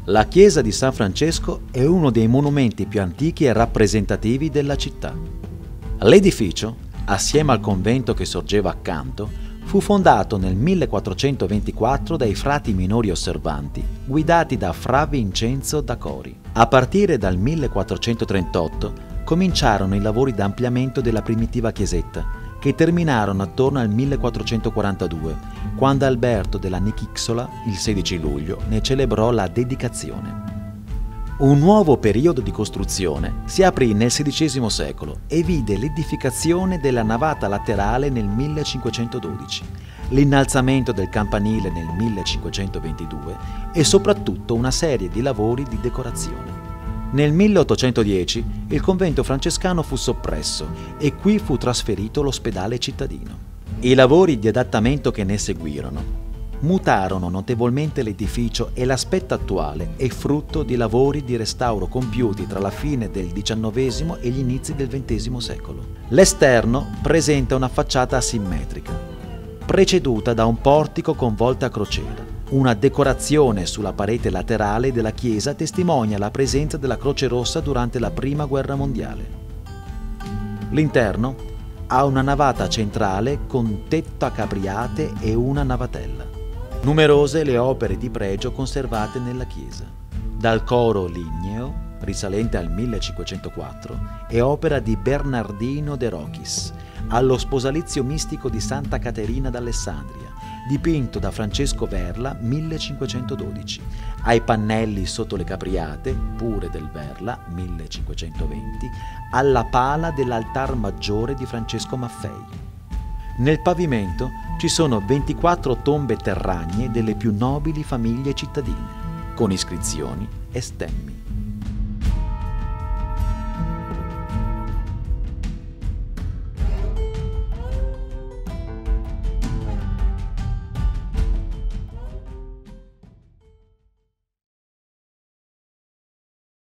La chiesa di San Francesco è uno dei monumenti più antichi e rappresentativi della città. L'edificio, assieme al convento che sorgeva accanto, fu fondato nel 1424 dai frati minori osservanti, guidati da Fra Vincenzo da Cori. A partire dal 1438 cominciarono i lavori d'ampliamento della primitiva chiesetta, che terminarono attorno al 1442, quando Alberto della Nichixola, il 16 luglio, ne celebrò la dedicazione. Un nuovo periodo di costruzione si aprì nel XVI secolo e vide l'edificazione della navata laterale nel 1512, l'innalzamento del campanile nel 1522 e soprattutto una serie di lavori di decorazione. Nel 1810 il convento francescano fu soppresso e qui fu trasferito l'ospedale cittadino. I lavori di adattamento che ne seguirono mutarono notevolmente l'edificio e l'aspetto attuale è frutto di lavori di restauro compiuti tra la fine del XIX e gli inizi del XX secolo. L'esterno presenta una facciata asimmetrica, preceduta da un portico con volta a crociera. Una decorazione sulla parete laterale della chiesa testimonia la presenza della Croce Rossa durante la Prima Guerra Mondiale. L'interno ha una navata centrale con tetto a capriate e una navatella. Numerose le opere di pregio conservate nella chiesa. Dal coro ligneo, risalente al 1504, è opera di Bernardino de Rochis, allo sposalizio mistico di Santa Caterina d'Alessandria, dipinto da Francesco Verla 1512, ai pannelli sotto le capriate, pure del Verla 1520, alla pala dell'altar maggiore di Francesco Maffei. Nel pavimento ci sono 24 tombe terragne delle più nobili famiglie cittadine, con iscrizioni e stemmi.